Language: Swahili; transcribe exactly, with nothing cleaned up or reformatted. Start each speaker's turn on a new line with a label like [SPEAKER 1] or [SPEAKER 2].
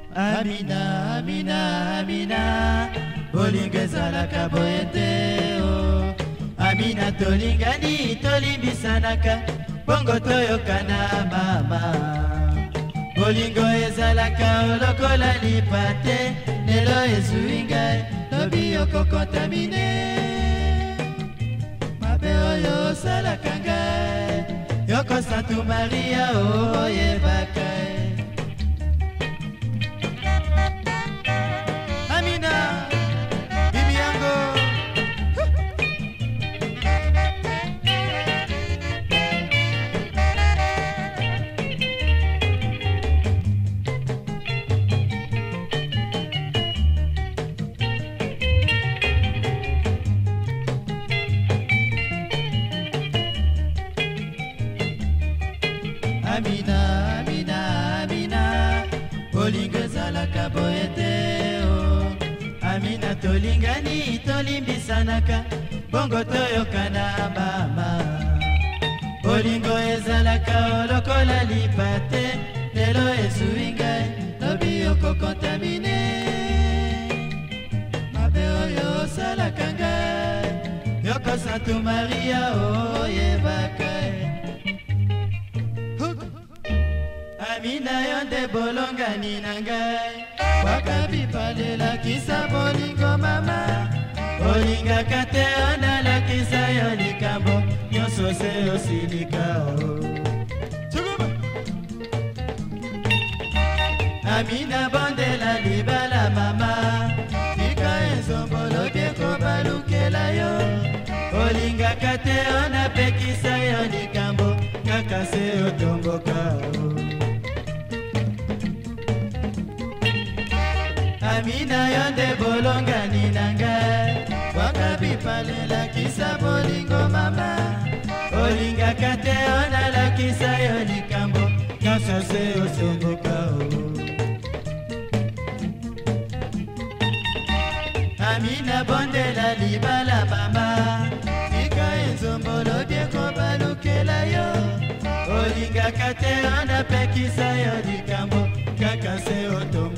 [SPEAKER 1] Amina, Amina, Amina, bolingo ezalaka boye te o. Amina tolingani tolimbisanaka, bongo toyokana mama. Bolingo ezalaka lokola lipate, lelo ezwi ngai, lobi okokontamine. Mabe oyo osalaka ngai, yoko Santu Maria oyebaka. Amina, bibi yango. Amina, Amina, Amina, bolingo ezalaka boye te o. Amina tolingani tolimbisanaka, bongo toyokana mama. Bolingo ezalaka lokola lipate, lelo ezwi ngai, lobi okokontamine. Mabe oyo osalaka ngai, yoko Santu Maria oyebaka. Amina yonde bolongani na ngai, Buaka Bipale lakisa bolingo mama. Olingaka te ona lakisa yo likambo, nyonso se osilika o. Amina bondela libala mama, tika enzombolo bieko balukela yo. Olingaka te ona pekisa yo likambo, kaka se otomboka o. Amina yonde bolongani na ngai, Buaka Bipale lakisa bolingo mama. Olingaka te ona lakisa yo likambo, nyonso se osomboka o. Amina bondela libala mama, tika enzombolo bieko balukela yo. Olingaka te ona pekisa yo likambo, kaka se otomboka.